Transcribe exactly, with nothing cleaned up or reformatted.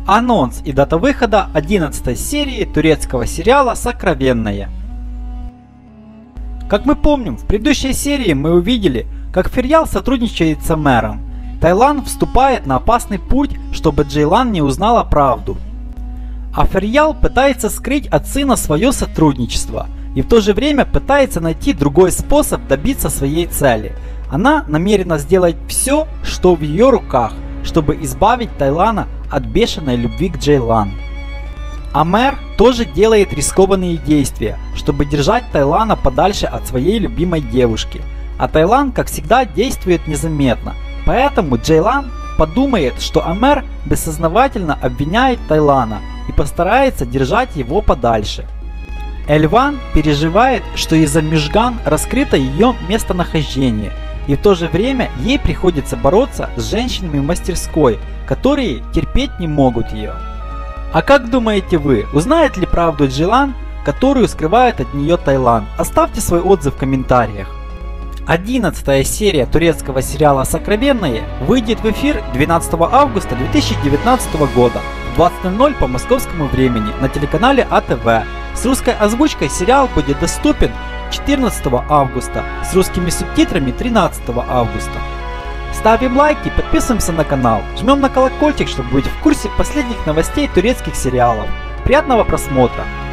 Анонс и дата выхода одиннадцатой серии турецкого сериала «Сокровенное». Как мы помним, в предыдущей серии мы увидели, как Ферьял сотрудничает с Амером. Тайлан вступает на опасный путь, чтобы Джейлан не узнала правду. А Ферьял пытается скрыть от сына свое сотрудничество и в то же время пытается найти другой способ добиться своей цели. Она намерена сделать все, что в ее руках, чтобы избавить Тайлана от бешеной любви к Джейлан. Амер тоже делает рискованные действия, чтобы держать Тайлана подальше от своей любимой девушки. А Тайлан, как всегда, действует незаметно. Поэтому Джейлан подумает, что Амер бессознательно обвиняет Тайлана и постарается держать его подальше. Эльван переживает, что из-за Мижган раскрыто ее местонахождение. И в то же время ей приходится бороться с женщинами в мастерской, которые терпеть не могут ее. А как думаете вы, узнает ли правду Джейлан, которую скрывает от нее Тайлан? Оставьте свой отзыв в комментариях. одиннадцатая серия турецкого сериала «Сокровенное» выйдет в эфир двенадцатого августа две тысячи девятнадцатого года в двадцать ноль ноль по московскому времени на телеканале А Тэ Вэ. С русской озвучкой сериал будет доступен четырнадцатого августа, с русскими субтитрами тринадцатого августа. Ставим лайки, подписываемся на канал, жмем на колокольчик, чтобы быть в курсе последних новостей турецких сериалов. Приятного просмотра!